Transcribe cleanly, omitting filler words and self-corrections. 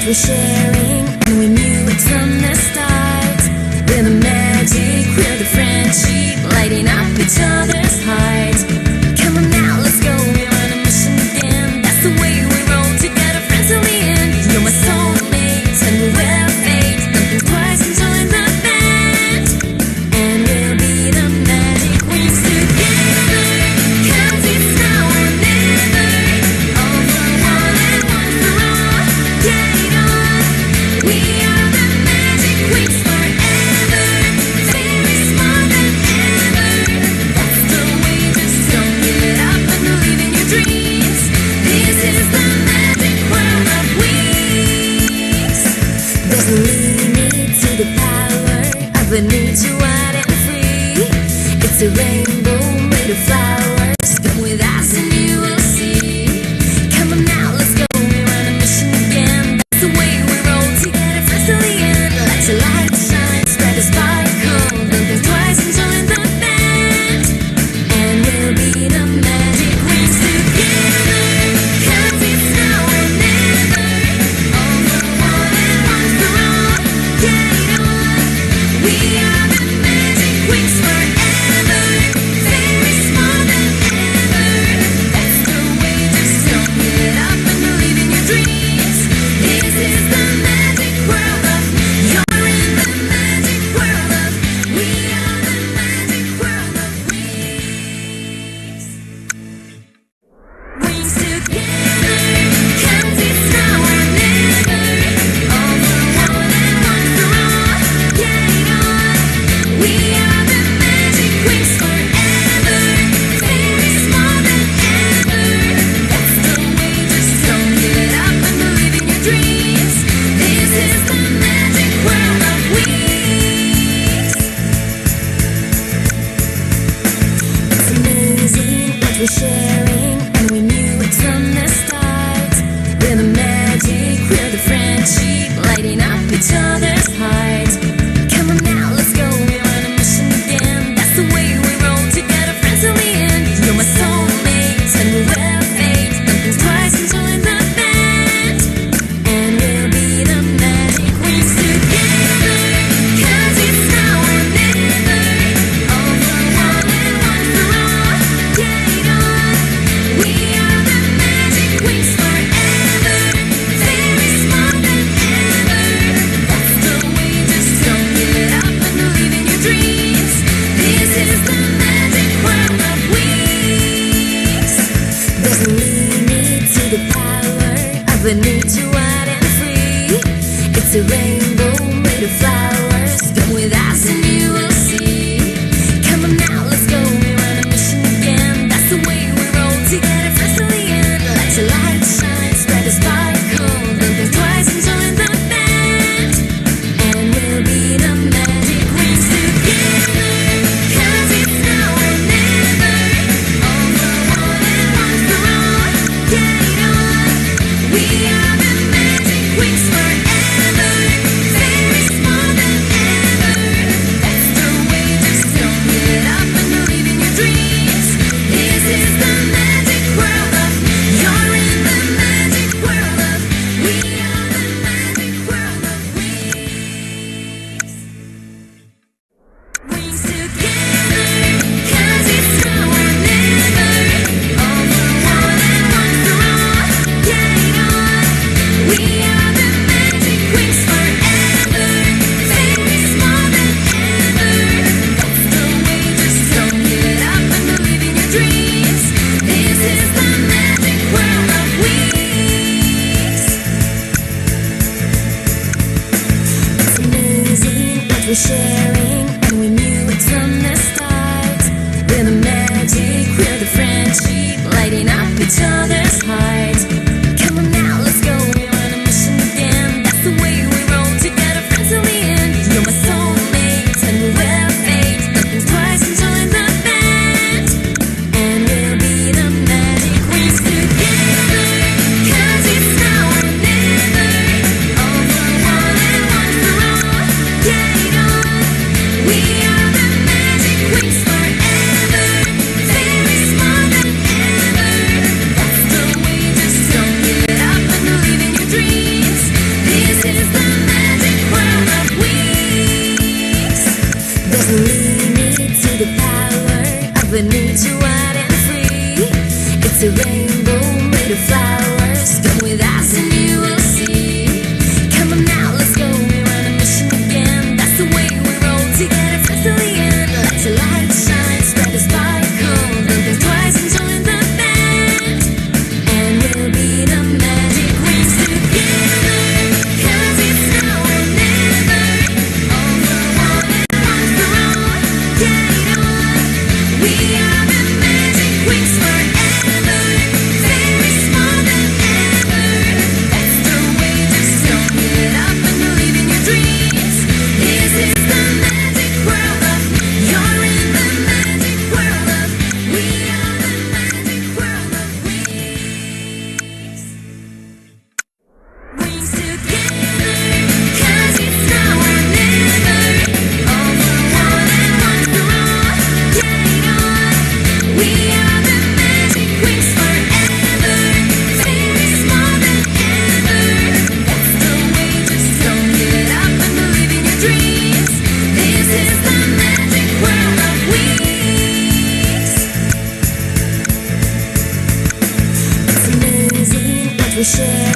we're sharing, and we knew it from the start. We're the magic, we're the friendship, lighting up each other's hearts. Come on now, let's go, we're on a mission again. That's the way we roll together, friends till the end. You're my soulmate, and we will fate. Don't think twice and join the band, and we'll be the magic Winx together. 'Cause it's now or never, all for one and one for all. Get it on, we are the magic Winx forever. Very small than ever. That's the way, just don't get up and believe in your dreams. This is the magic world of Winx. There's no limit to the power of a nature wide and free. It's a rainbow made of flowers. Come with us and you will see. Come on now, let's go, we're on a mission again. That's the way we roll together, friends till the end. Let your light shine, spread the sparkle. Don't think twice and join the band, and we'll be the magic Winx together. 'Cause it's now or never, all for one and one for all. Get it on, we are the magic Winx forever. Very small than ever. That's the way, just don't get up and believe in your dreams. This is the magic world of, you're in the magic world of, we are the magic world of Winx. Winx together, 'cause it's now or never, all for one and one for all. Get it on, we are the magic Winx forever. Very small than ever. That's the way, just don't get up and believe in your dreams. This is the magic world of Winx. It's amazing what we're sharing, and we knew it from the start. We're the magic, we're the friendship, lighting up each other's hearts. Come on now, let's go, we're on a mission again. That's the way we roll together, friends till the end. You're my soulmate, and we will fate. Don't think twice and join the band, and we'll be the magic Winx together. 'Cause it's now or never, all for one and one for all. Get it on, we are the magic Winx forever. Very small than ever. That's the way, just don't get up and believe in your dreams. This is the magic world of Winx. There's no limit to the power of a nature wide and free. It's a rainbow made of flowers. Come with us and you will see. Come on now, let's go, we're on a mission again. That's the way we roll together, friends till the end. Let your light shine, spread the sparkle. Don't think twice and join the band, and we'll be the magic Winx together. 'Cause it's now or never, all for one and one for all. Get it on, we are the magic Winx forever. Very small than ever. That's the way, just don't get up and believe in your dreams. This is the magic world of, you're in the magic world of, we are the magic world of Winx. Winx together, 'cause it's now or never, all for one and one for all. Get it on, we are the magic Winx forever. Very small than ever. That's the way, just don't get up and believe in your dreams. This is the magic world of Winx. It's amazing what we're sharing, and we knew it from the start. We're the magic, we're the friendship, lighting up each other's hearts. Come on now, let's go, we're on a mission again. That's the way we roll together, friends till the end. You're my soulmate, and we will fate. Don't think twice and join the band, and we'll be the magic Winx together. 'Cause it's now or never, all for one and one for all. Get it on, we are the magic Winx forever. Very small nature wide and free. It's a rainbow made of flowers. Come with us and you will see. Come on now, let's go. We're on a mission again. That's the way we roll together first to the end. Let your light shine, spread the sparkle. Don't think twice and join the band. And we'll be the magic wings together. 'Cause it's now or never. All for one and one for all. Get it on. We are the magic wings forever. Very small than ever. That's the way, just don't get up and believe in your dreams. This is the magic world of. You're in the magic world of. We are the magic world of wings. Wings together, 'cause it's now or never. All for one and one for all. Get it on. We are the magic wings forever. Very small than ever. That's the way, just don't get up and believe in your dreams. This is the magic world of wings. It's amazing what we share.